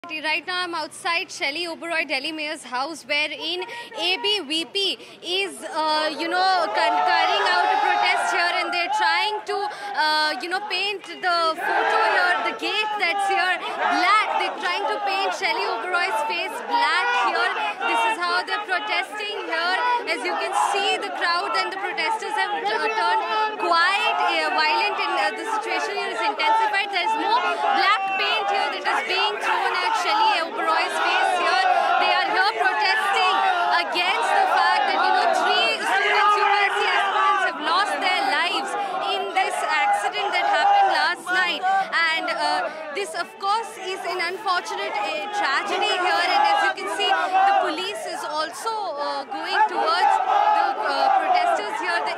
Right now I'm outside Shelly Oberoi, Delhi Mayor's house, wherein ABVP is, carrying out a protest here, and they're trying to, paint the photo here, the gate that's here, black. They're trying to paint Shelly Oberoi's face black here. This is how they're protesting here. As you can see, the crowd and the protesters have turned quite violent, and the situation here is intensified. There's more black paint here that is being thrown at Shelly Oberoi's face here. They are here protesting against the fact that, three students, UPSC aspirants, have lost their lives in this accident that happened last night. And this, of course, is an unfortunate tragedy here. And as you can see, the police is also going towards the protesters here. The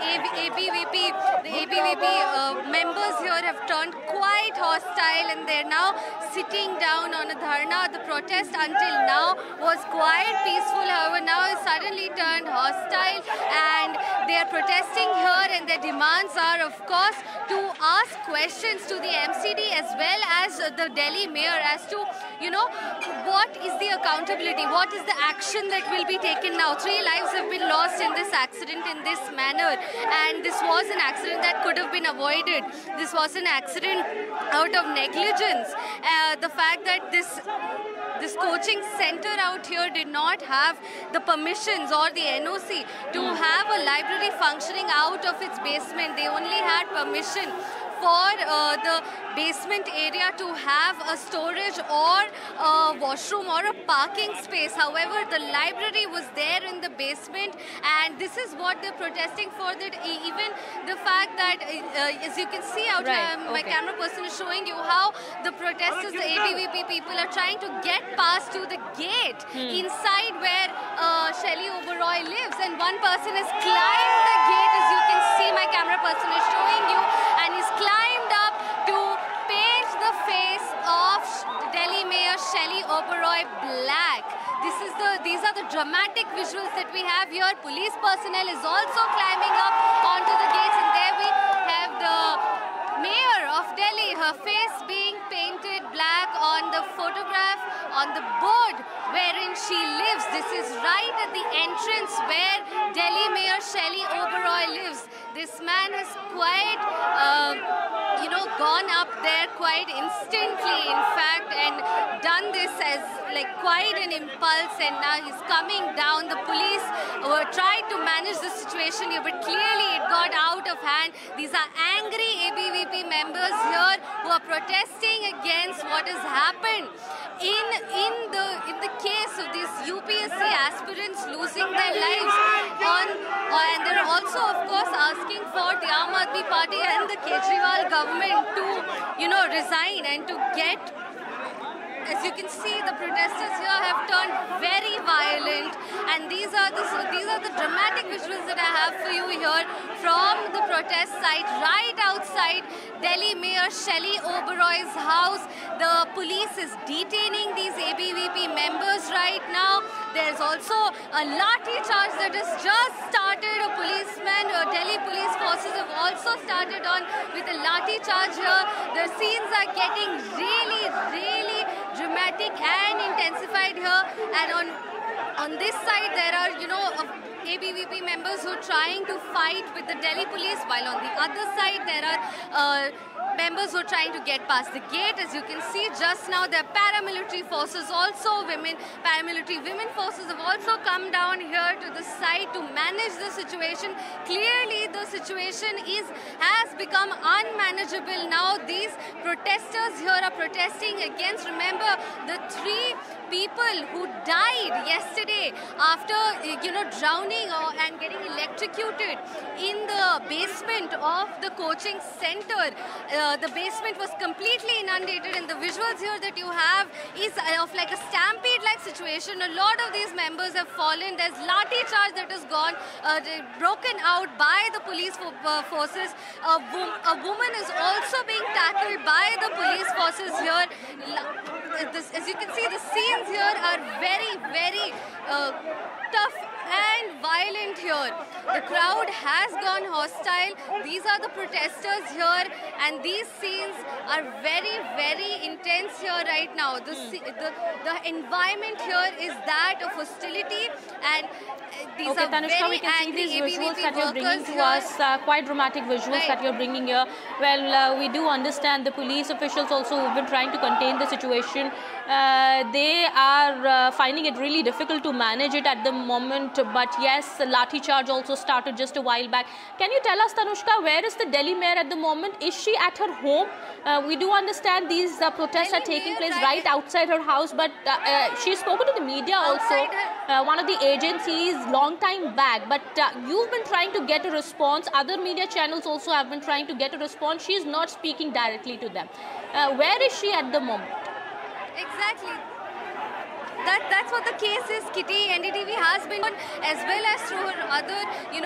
ABVP members here have turned quite hostile, and they're now sitting down on a dharna. The protest until now was quite peaceful, however now it's suddenly turned hostile, and they are protesting here, and their demands are, of course, to ask questions to the MCD as well as the Delhi Mayor as to, what is the accountability, what is the action that will be taken now. 3 lives have been lost in this accident in this manner, and this was an accident that could have been avoided. This was an accident out of negligence. The fact that this coaching center out here did not have the permissions or the NOC to have a library functioning out of its basement. They only had permission for the basement area to have a storage or a washroom or a parking space. However, the library was there in the basement, and this is what they're protesting for. That even the fact that, as you can see out here, my camera person is showing you how the protesters, the ABVP people, are trying to get past to the gate inside where Shelly Oberoi lives, and one person has climbed the gate, as you can see, my camera person is showing you, and he's climbed up to paint the face of Delhi Mayor Shelly Oberoi black. These are the dramatic visuals that we have here. Police personnel is also climbing up onto the gates, and there we have the Mayor of Delhi, her face being painted black on the photograph on the board wherein she lives. This is right at the entrance where Delhi Mayor Shelly Oberoi lives. This man has quite, gone up there quite instantly, in fact, and done this as quite an impulse, and now he's coming down. The police tried to manage the situation here, but clearly it got out of hand. These are angry ABVP members here who are protesting against what has happened in the case of these UPSC aspirants losing their lives and they're also, of course, asking for the Aam Aadmi Party and the Kejriwal government to resign and to get. As you can see, the protesters here have turned very violent, and these are the dramatic visuals that I have for you here from the protest site right outside Delhi Mayor Shelly Oberoi's house. The police is detaining these ABVP members right now. There's also a lathi charge that has just started. A policeman, Delhi police forces have also started on with a lathi charge here. The scenes are getting really, really dramatic and intensified here, and on this side there are ABVP members who are trying to fight with the Delhi police, while on the other side there are members who are trying to get past the gate. As you can see just now, there are paramilitary forces also, paramilitary women forces have also come down here to the side to manage the situation. Clearly the situation has become unmanageable now. These protesters here are protesting against, remember, the 3 people who died yesterday after drowning and getting electrocuted in the basement of the coaching center. The basement was completely inundated, and the visuals here that you have is of like a stampede-like situation. A lot of these members have fallen. There's lathi charge that has gone broken out by the police forces. A woman is also being tackled by the police forces here. As you can see, the scenes here are very, very tough and violent. violent here. The crowd has gone hostile. These are the protesters here, and these scenes are very, very intense here right now. The environment here is that of hostility, and these are Tanushka, we very can see angry these visuals ABVP that you're bringing workers to us, here. quite dramatic visuals that you're bringing here. Well, we do understand the police officials also who've been trying to contain the situation. They are finding it really difficult to manage it at the moment. But yes, lathi charge also started just a while back. Can you tell us, Tanushka, where is the Delhi mayor at the moment? Is she at her home? We do understand these protests are taking place right outside her house, but she's spoken to the media also, one of the agencies, long time back. But you've been trying to get a response. Other media channels also have been trying to get a response. She's not speaking directly to them. Where is she at the moment? Exactly. That's what the case is, Kitty. NDTV has been, as well as through her other,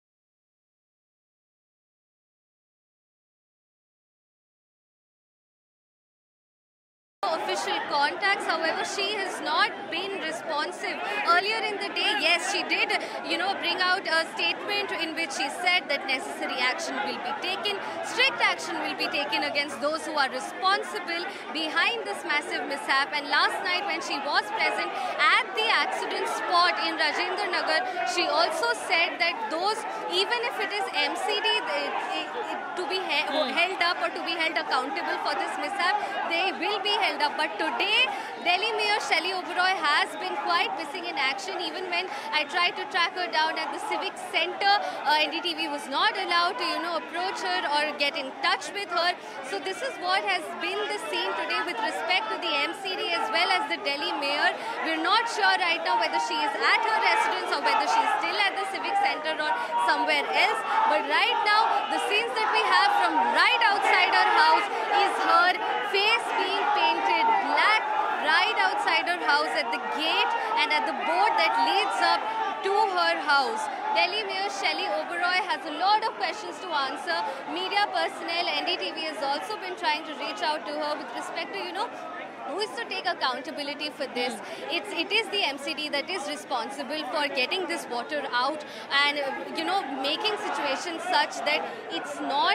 official contacts. However, she has not been responsive. Earlier in the day, yes, she did, bring out a statement in which she said that necessary action will be taken, strict action will be taken against those who are responsible behind this massive mishap. And last night when she was present at the accident spot in Rajendra Nagar, she also said that those, even if it is MCD to be held up or to be held accountable for this mishap, they will be held up. But today, Delhi Mayor Shelly Oberoi has been quite missing in action. Even when I tried to track her down at the Civic Center, NDTV was not allowed to, approach her or get in touch with her. So this is what has been the scene today with respect to the MCD as well as the Delhi Mayor. We're not sure right now whether she is at her residence or whether she is still at the Civic Center or somewhere else. But right now, the scenes that we have from right outside her house is her face being painted black right outside her house at the gate and at the board that leads up to her house. Delhi Mayor Shelly Oberoi has a lot of questions to answer. Media personnel, NDTV has also been trying to reach out to her with respect to, who is to take accountability for this. It is the MCD that is responsible for getting this water out and, making situations such that it's not,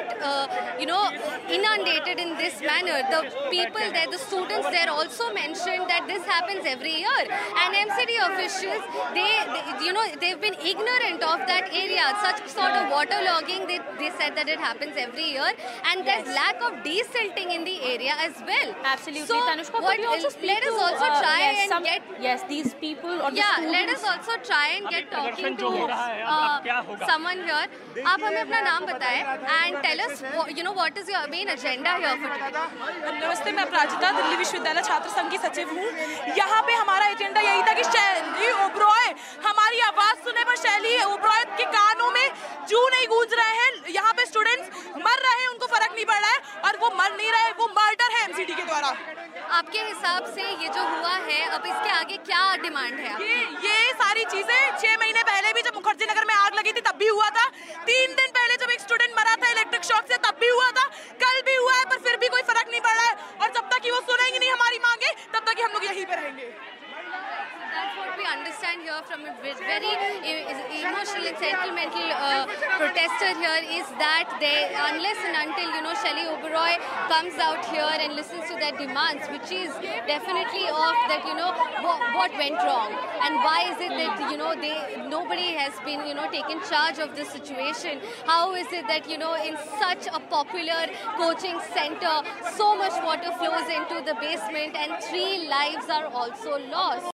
inundated in this manner. The people there, the students there also mentioned that this happens every year. And MCD officials, they've been ignorant of that area. Such sort of water logging, they said that it happens every year. And there's lack of desilting in the area as well. Absolutely, so, Tanushka. let us also try and get... Yes, these people or the students. Let us also try and get talking to someone here. आप हमें अपना नाम बताएं and tell us, what is your main agenda here for today? नमस्ते, मैं अपराजिता दिल्ली विश्वविद्यालय छात्र संघ की सचिव हूँ। यहाँ पे हमारा एजेंडा यही था कि शैली ओबरॉय हमारी आवाज सुने, पर शैली ओबरॉय के कानों में जू नहीं गूंज रहे हैं। यहाँ पे स्टूडेंट्स मर रहे हैं, उनको फर्क नहीं पड़ रहा है, और वो मर नहीं रहे, वो मर्डर है एमसीडी के द्वारा। आपके हिसाब से ये जो हुआ है, अब इसके आगे क्या डिमांड है? ये सारी चीजें 6 महीने पहले भी जब मुखर्जी नगर में आग लगी थी तब भी हुआ था। 3 दिन पहले जब एक स्टूडेंट मरा था इलेक्ट्रिक शॉक से तब भी हुआ था, कल भी हुआ है, पर फिर भी कोई फर्क नहीं पड़ रहा है। और जब तक कि वो सुनेंगे नहीं हमारी मांगे, तब तक कि हम लोग यहीं पे रहेंगे। That's what we understand here from a very emotional and sentimental protester here is that unless and until, Shelly Oberoi comes out here and listens to their demands, which is definitely of that, what went wrong and why is it that, nobody has been, taken charge of this situation. How is it that, in such a popular coaching center, so much water flows into the basement and 3 lives are also lost.